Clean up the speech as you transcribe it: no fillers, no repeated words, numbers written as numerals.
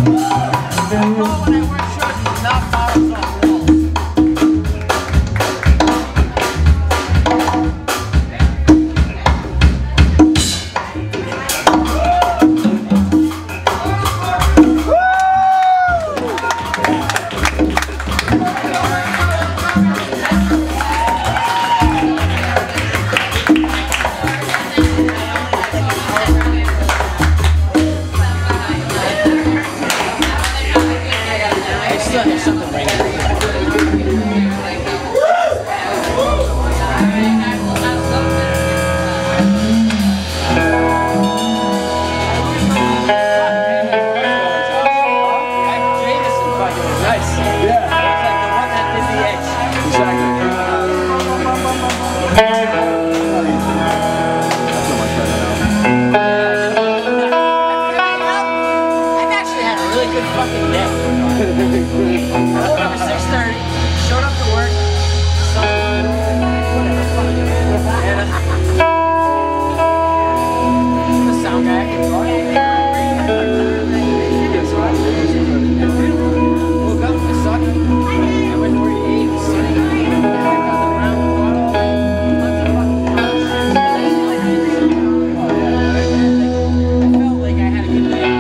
Fucking day. I woke up at 6:30, showed up to work, the sound guy. Woke up, I sucked. I went to where he ate, was sitting, walked on the ground, I felt like I had a good day.